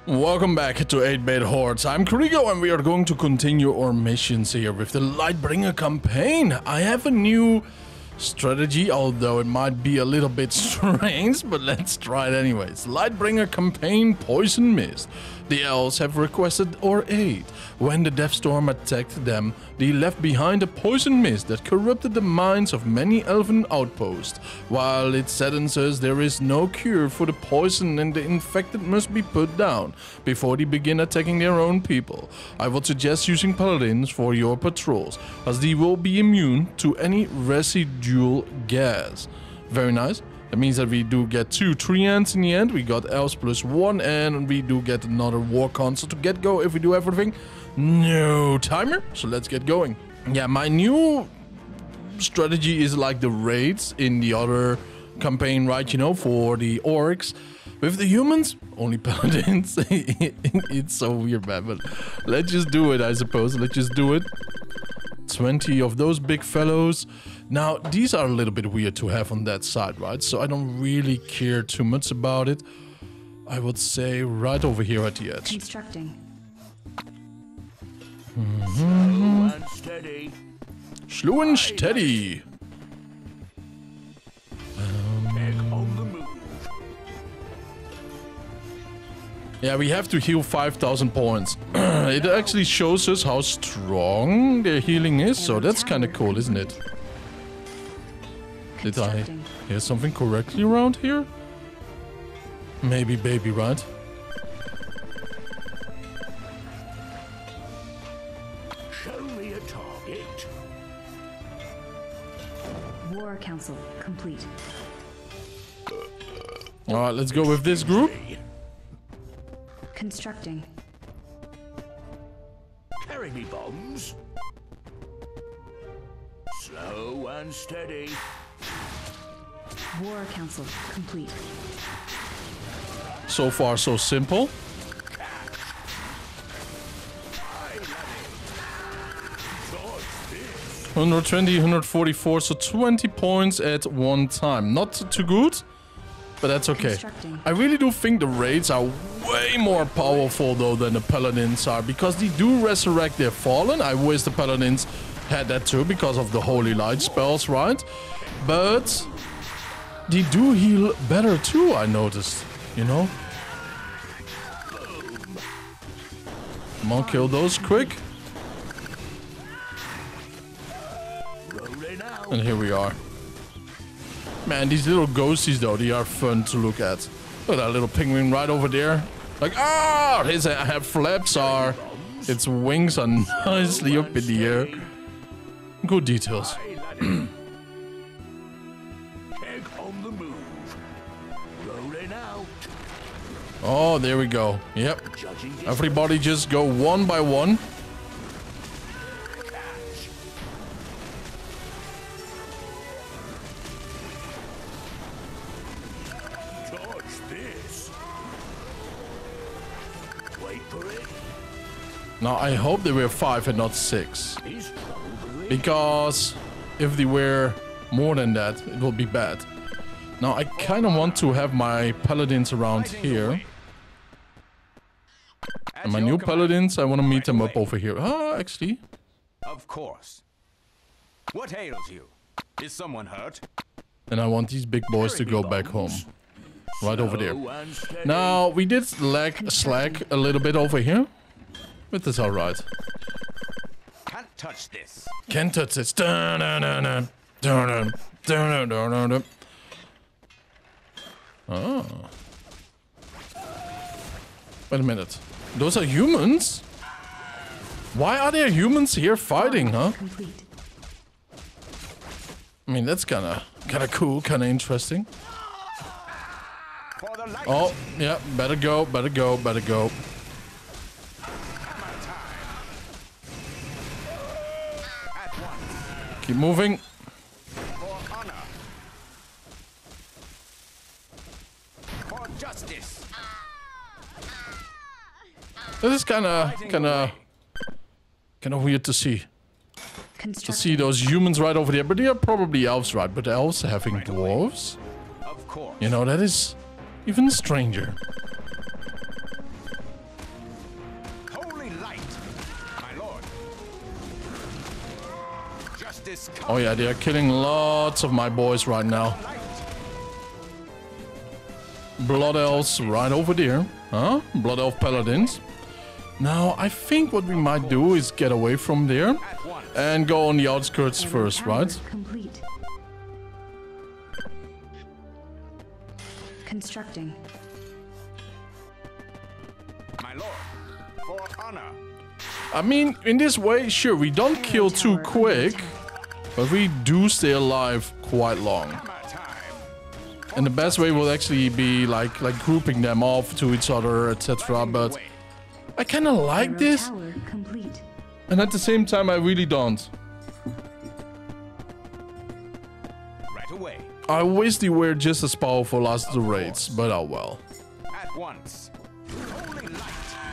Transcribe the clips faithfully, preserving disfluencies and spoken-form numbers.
Welcome back to eight bit Hordes. I'm Kurigo and we are going to continue our missions here with the Lightbringer campaign. I have a new strategy, although it might be a little bit strange, but let's try it anyways. Lightbringer campaign Poison Mist. The elves have requested our aid. When the Deathstorm attacked them, they left behind a poison mist that corrupted the minds of many elven outposts. While it saddens us, there is no cure for the poison and the infected must be put down before they begin attacking their own people. I would suggest using paladins for your patrols, as they will be immune to any residual gas. Very nice. That means that we do get two treants in the end. We got elves plus one, and we do get another war console to get go if we do everything. No timer, so let's get going. Yeah, my new strategy is like the raids in the other campaign, right? You know, for the orcs. With the humans, only paladins. It's so weird, man, but let's just do it, I suppose. Let's just do it. twenty of those big fellows. Now, these are a little bit weird to have on that side, right? So I don't really care too much about it. I would say right over here at the edge. Constructing. Mm-hmm. Slow and steady. Slow and steady. Egg on the move. Yeah, we have to heal five thousand points. It actually shows us how strong their healing is, so that's kind of cool, isn't it? Did I hear something correctly around here? Maybe baby, right? Show me a target. War Council complete. Alright, let's go with this group. Constructing. Carry me bombs. Slow and steady. War Council complete. So far, so simple. one hundred twenty, one hundred forty-four, so twenty points at one time. Not too good, but that's okay. I really do think the raids are way more powerful though than the paladins are, because they do resurrect their fallen. I wish the paladins had that too because of the holy light spells, right? But they do heal better too, I noticed, you know? Come on, kill those quick. And here we are. Man, these little ghosties though, they are fun to look at. Look at that little penguin right over there. Like, ah, his uh, flaps are, its wings are nicely up in the air. Good details. Oh, there we go. Yep. Everybody just go one by one. Now, I hope they were five and not six. Because if they were more than that, it will be bad. Now, I kind of want to have my paladins around here. And my new paladins, I want to meet them up over here. Ah, actually. Of course. What ails you? Is someone hurt? And I want these big boys to go back home. Right over there. Now, we did lag slack a little bit over here. But that's alright. Can't touch this. Can't touch this. Dun, dun, dun, dun. Dun, dun, dun, dun, dun, dun. Oh. Wait a minute. Those are humans? Why are there humans here fighting, huh? I mean, that's kinda kinda cool, kinda interesting. Oh, yeah, better go, better go, better go. Keep moving. For honor. For justice. This is kinda, kinda, kinda weird to see. To see those humans right over there, but they are probably elves, right? But elves having dwarves? Of course. You know, that is even stranger. Justice comes. Oh yeah, they are killing lots of my boys right now. Blood elves right over there. Huh? Blood elf paladins. Now, I think what we might do is get away from there and go on the outskirts Arrow first, tower right? Complete. Constructing. My lord, for honor. I mean, in this way, sure, we don't kill too tower under quick, attack. but we do stay alive quite long. Hammer time. And the best way will actually be like like grouping them off to each other, et cetera. But I kind of like Arrow this, tower complete. and at the same time, I really don't. Right away. I wish they were just as powerful as the raids, but oh well. At once. Holy light.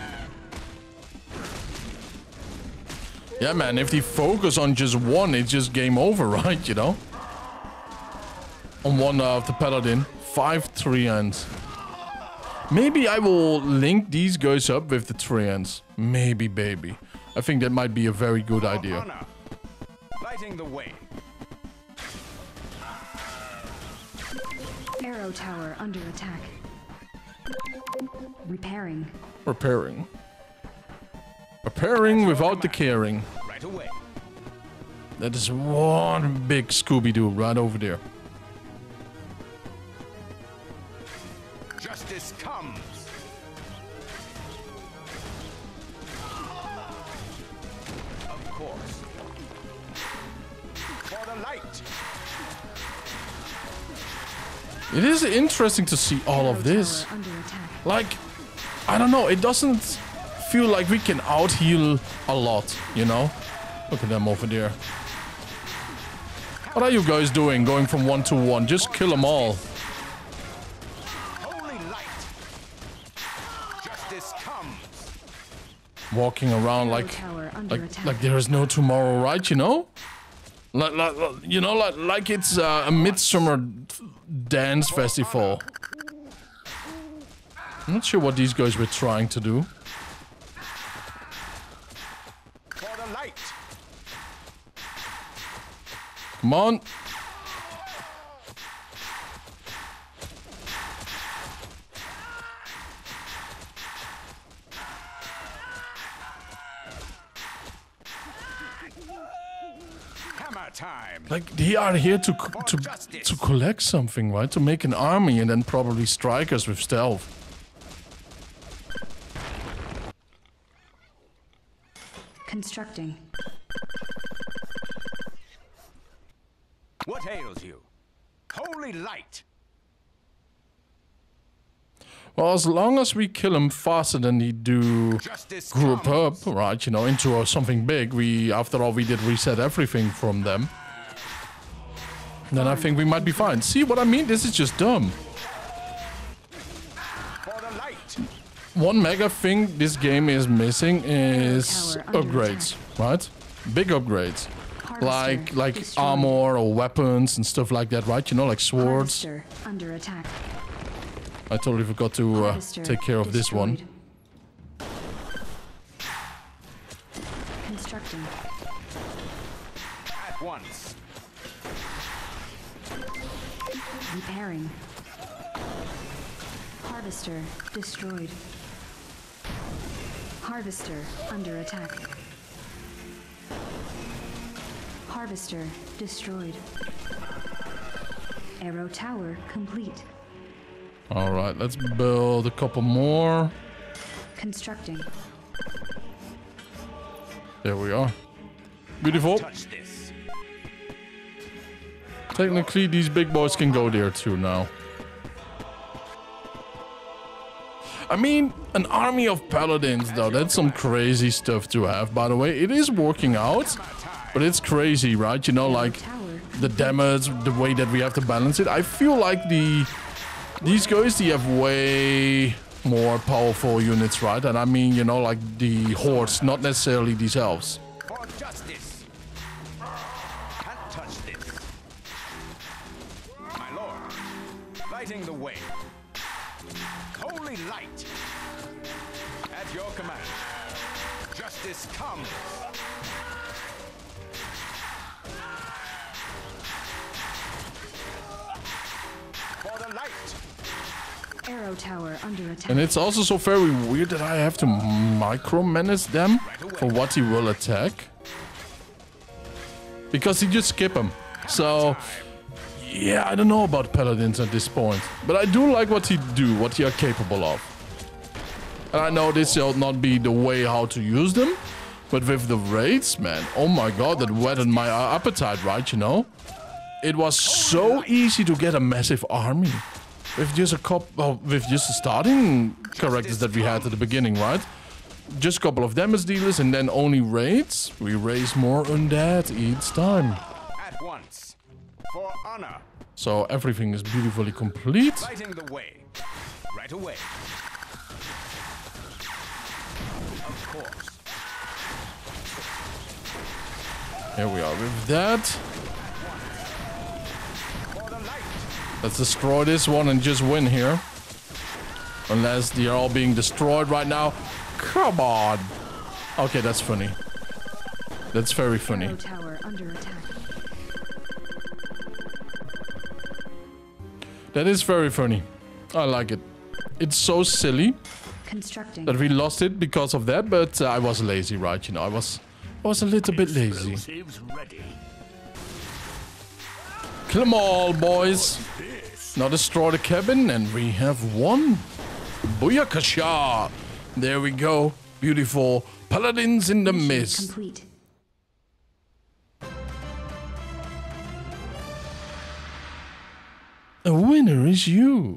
Yeah, man, if they focus on just one, it's just game over, right? You know? On one of the paladin, five treants. Maybe I will link these guys up with the treants. Maybe, baby. I think that might be a very good idea. Honor. Lighting the way. Arrow tower under attack. Repairing. Repairing. Repairing without the caring. Right away. That is one big Scooby-Doo right over there. Justice comes. Of course. For the light. It is interesting to see all of Arrow this. tower under attack. Like, I don't know, it doesn't feel like we can out-heal a lot, you know? Look at them over there. What are you guys doing, going from one to one? Just kill them all. Holy light. Justice comes. Walking around Arrow like, tower under like, attack. like there is no tomorrow, right? You know? Like, like, like- you know, like, like it's uh, a midsummer dance festival. I'm not sure what these guys were trying to do. For the light. Come on. Hammer time. Like, they are here to co- to to collect something, right? To make an army and then probably strike us with stealth. Constructing. What ails you? Holy light. Well, as long as we kill them faster than they do Justice group comes. up, right? You know, into uh, something big. We, after all, we did reset everything from them. Then I think we might be fine. See what I mean? This is just dumb. For the light. One mega thing this game is missing is Tower under upgrades, right? Big upgrades. Harvester Like like destroyed. armor or weapons and stuff like that, right? You know, like swords. Harvester under attack. I totally forgot to uh, Harvester take care of this one. destroyed. Constructing. At once. Repairing. Harvester destroyed. Harvester under attack. Harvester destroyed. Arrow tower complete. All right, let's build a couple more. Constructing. There we are. Beautiful. Touch this. Technically, these big boys can go there too now. I mean, an army of paladins, though, that's some crazy stuff to have, by the way. It is working out, but it's crazy, right? You know, like Tower. the damage, the way that we have to balance it. I feel like the these guys, they have way more powerful units, right? And I mean, you know, like the hordes, not necessarily these elves. For justice. Can't touch this. My lord. Lighting the way. Holy light. At your command. Justice comes. Arrow tower under attack. And it's also so very weird that I have to micromanage them for what he will attack. Because he just skip him. So, yeah, I don't know about paladins at this point. But I do like what he do, what he are capable of. And I know this will not be the way how to use them. But with the raids, man, oh my god, that whetted my appetite, right, you know? It was so easy to get a massive army. With just a couple, well, with just the starting characters that we had at the beginning, right? Just a couple of damage dealers and then only raids. We raise more undead each time. At once. For honor. So everything is beautifully complete. Lighting the way. Right away. Of course. Here we are with that. For the light. Let's destroy this one and just win here. Unless they are all being destroyed right now. Come on. Okay, that's funny. That's very funny. Arrow tower under attack. That is very funny. I like it. It's so silly Constructing. that we lost it because of that, but uh, I was lazy, right? You know, I was, I was a little bit lazy. Explosives ready. Kill them all, boys. This. Now destroy the cabin, and we have won. Booyakasha! There we go. Beautiful. Paladins in the Mission mist. complete. A winner is you.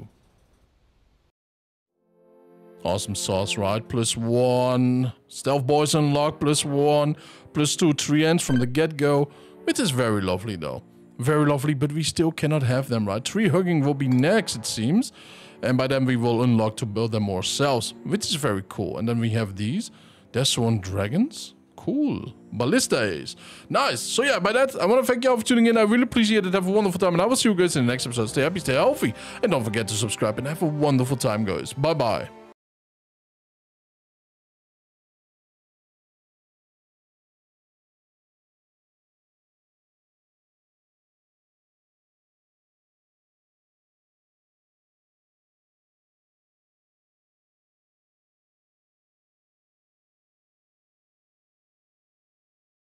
Awesome sauce, right? Plus one. Stealth boys unlocked. Plus one. Plus two treants from the get-go. Which is very lovely, though. Very lovely, but we still cannot have them, right? Tree hugging will be next, it seems. And by then we will unlock to build them ourselves, which is very cool. And then we have these. Deathsworn dragons. Cool. Ballistas. Nice. So yeah, by that, I want to thank you all for tuning in. I really appreciate it. Have a wonderful time. And I will see you guys in the next episode. Stay happy, stay healthy. And don't forget to subscribe and have a wonderful time, guys. Bye-bye.